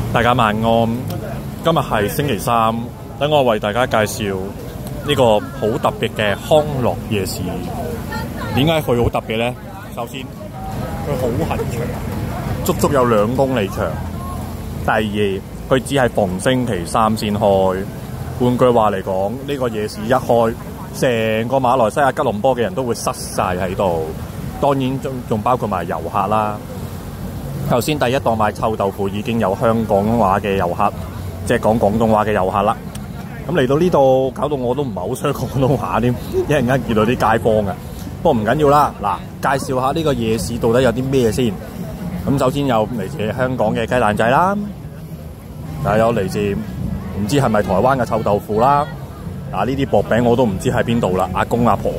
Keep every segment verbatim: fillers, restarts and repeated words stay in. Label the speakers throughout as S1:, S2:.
S1: 大家晚安，今日係星期三，等我為大家介紹呢個好特別嘅康樂夜市。點解佢好特別呢？首先，佢好恆長，足足有兩公里長。第二，佢只係逢星期三先開。換句話嚟講，呢個夜市一開，成個馬來西亞吉隆坡嘅人都會塞晒喺度。當然仲仲包括埋遊客啦。頭先第一檔賣臭豆腐已經有香港話嘅遊客，即係講廣東話嘅遊客啦。咁嚟到呢度，搞到我都唔係好想講廣東話添，一陣間見到啲街坊嘅。不過唔緊要啦，嗱，介紹下呢個夜市到底有啲咩先。咁首先有嚟自香港嘅雞蛋仔啦，又有嚟自唔知係咪台灣嘅臭豆腐啦。嗱，呢啲薄餅我都唔知喺邊度啦，阿公阿婆。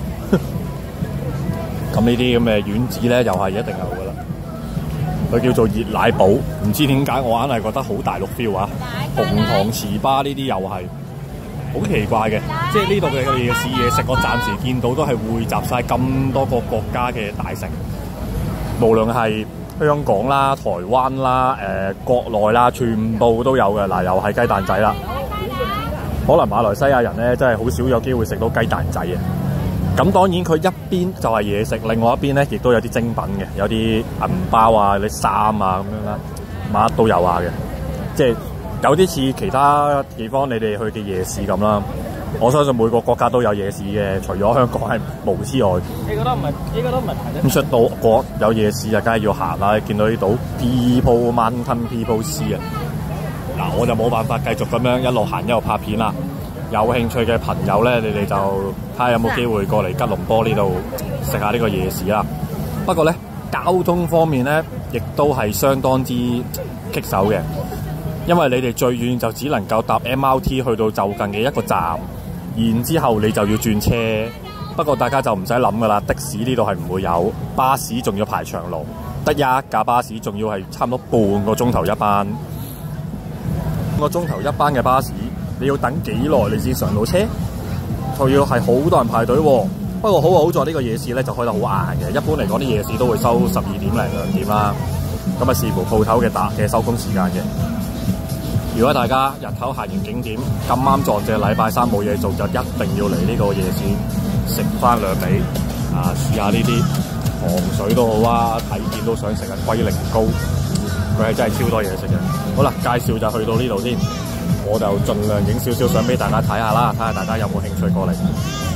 S1: 咁呢啲咁嘅丸子咧，又係一定有噶啦。佢叫做熱奶堡，唔知點解我硬係覺得好大陸 feel 啊！紅糖糍粑呢啲又係好奇怪嘅，即係呢度嘅夜市嘢食，我暫時見到都係匯集晒咁多個國家嘅大城，無論係香港啦、台灣啦、誒、呃、國內啦，全部都有嘅。嗱，又係雞蛋仔啦，可能馬來西亞人咧真係好少有機會食到雞蛋仔嘅。咁當然佢一邊就係嘢食，另外一邊咧亦都有啲精品嘅，有啲銀包啊、啲衫啊咁樣啦，乜都有下嘅。即係有啲似其他地方你哋去嘅夜市咁啦。我相信每個國家都有夜市嘅，除咗香港係冇之外。你覺得唔係？你覺得唔係？咁出到國有夜市就梗係要行啦。見到呢度 People Mountain People Sea 啊，嗱，我就冇辦法繼續咁樣一路行一路拍片啦。有興趣嘅朋友咧，你哋就睇下有冇機會過嚟吉隆坡呢度食下呢個夜市啦。不過咧，交通方面咧，亦都係相當之棘手嘅，因為你哋最遠就只能夠搭 M R T 去到就近嘅一個站，然之後你就要轉車。不過大家就唔使諗噶啦，的士呢度係唔會有，巴士仲要排長龍，得一架巴士，仲要係差唔多半個鐘頭一班，半個鐘頭一班嘅巴士。你要等幾耐你先上到車？仲要係好多人排隊喎。不過好好在呢個夜市咧就開得好晏嘅。一般嚟講啲夜市都會收十二點零兩點啦。咁啊視乎鋪頭嘅打嘅收工時間嘅。如果大家日頭行完景點，咁啱撞正禮拜三冇嘢做，就一定要嚟呢個夜市食翻兩味啊！試下呢啲糖水都好啊，睇見都想食嘅龜苓膏，佢係真係超多嘢食嘅。好啦，介紹就去到呢度先。我就盡量影少少相俾大家睇下啦，睇下大家有冇興趣過嚟。